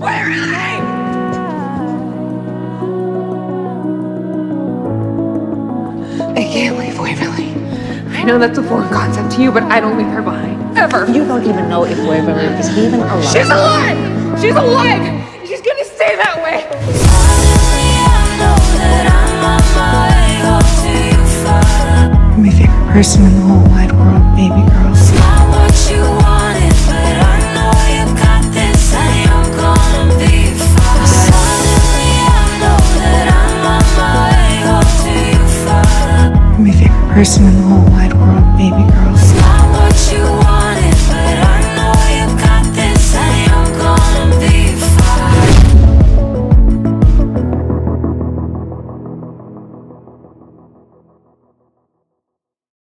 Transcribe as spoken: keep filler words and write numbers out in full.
Where are they? I can't leave Waverly. I know that's a foreign concept to you, but I don't leave her behind. Ever. You don't even know if Waverly is even alive. She's alive! She's alive! She's gonna stay that way! You're my favorite person in the whole wide world, baby girl. It's not what you wanted, but I know you got this and you're gonna be fine. Suddenly I know that I'm on my way home to you, Father. You're my favorite person in